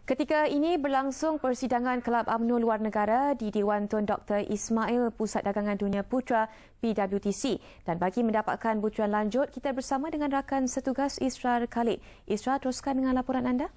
Ketika ini berlangsung persidangan Kelab UMNO luar negara di Dewan Tun Dr. Ismail Pusat Dagangan Dunia Putra PWTC. Dan bagi mendapatkan bocoran lanjut, kita bersama dengan rakan setugas Isra Khalid. Isra, teruskan dengan laporan anda.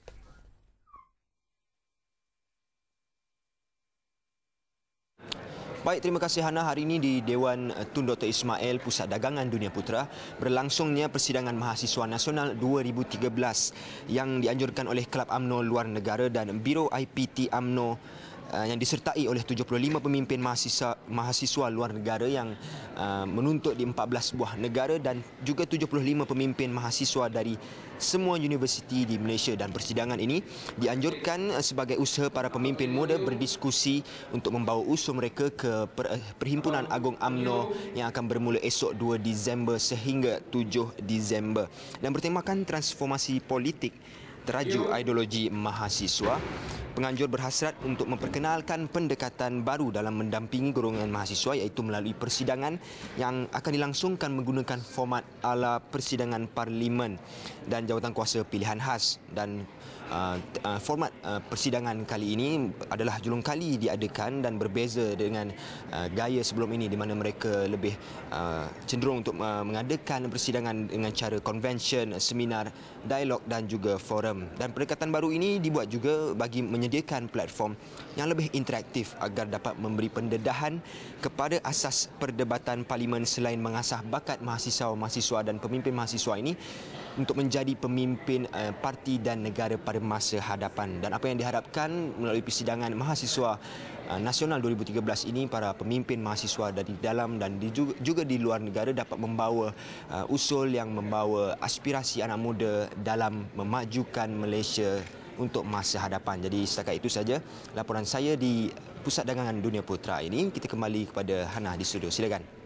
Baik, terima kasih Hana. Hari ini di Dewan Tun Dr. Ismail Pusat Dagangan Dunia Putra berlangsungnya persidangan Mahasiswa Nasional 2013 yang dianjurkan oleh Kelab UMNO luar negara dan Biro IPT UMNO yang disertai oleh 75 pemimpin mahasiswa luar negara yang menuntut di 14 buah negara dan juga 75 pemimpin mahasiswa dari semua universiti di Malaysia. Dan persidangan ini dianjurkan sebagai usaha para pemimpin muda berdiskusi untuk membawa usul mereka ke Perhimpunan Agung UMNO yang akan bermula esok 2 Disember sehingga 7 Disember dan bertemakan transformasi politik teraju ideologi mahasiswa. Penganjur berhasrat untuk memperkenalkan pendekatan baru dalam mendampingi golongan mahasiswa iaitu melalui persidangan yang akan dilangsungkan menggunakan format ala persidangan parlimen dan jawatankuasa pilihan khas. Dan format persidangan kali ini adalah julung kali diadakan dan berbeza dengan gaya sebelum ini di mana mereka lebih cenderung untuk mengadakan persidangan dengan cara convention, seminar, dialog dan juga forum. Dan pendekatan baru ini dibuat juga bagi menyediakan platform yang lebih interaktif agar dapat memberi pendedahan kepada asas perdebatan parlimen selain mengasah bakat mahasiswa-mahasiswa dan pemimpin mahasiswa ini untuk menjadi pemimpin parti dan negara pada masa hadapan. Dan apa yang diharapkan melalui persidangan Mahasiswa Nasional 2013 ini, para pemimpin mahasiswa dari dalam dan juga di luar negara dapat membawa usul yang membawa aspirasi anak muda dalam memajukan Malaysia untuk masa hadapan. Jadi setakat itu saja laporan saya di Pusat Dagangan Dunia Putra ini. Kita kembali kepada Hana di studio. Silakan.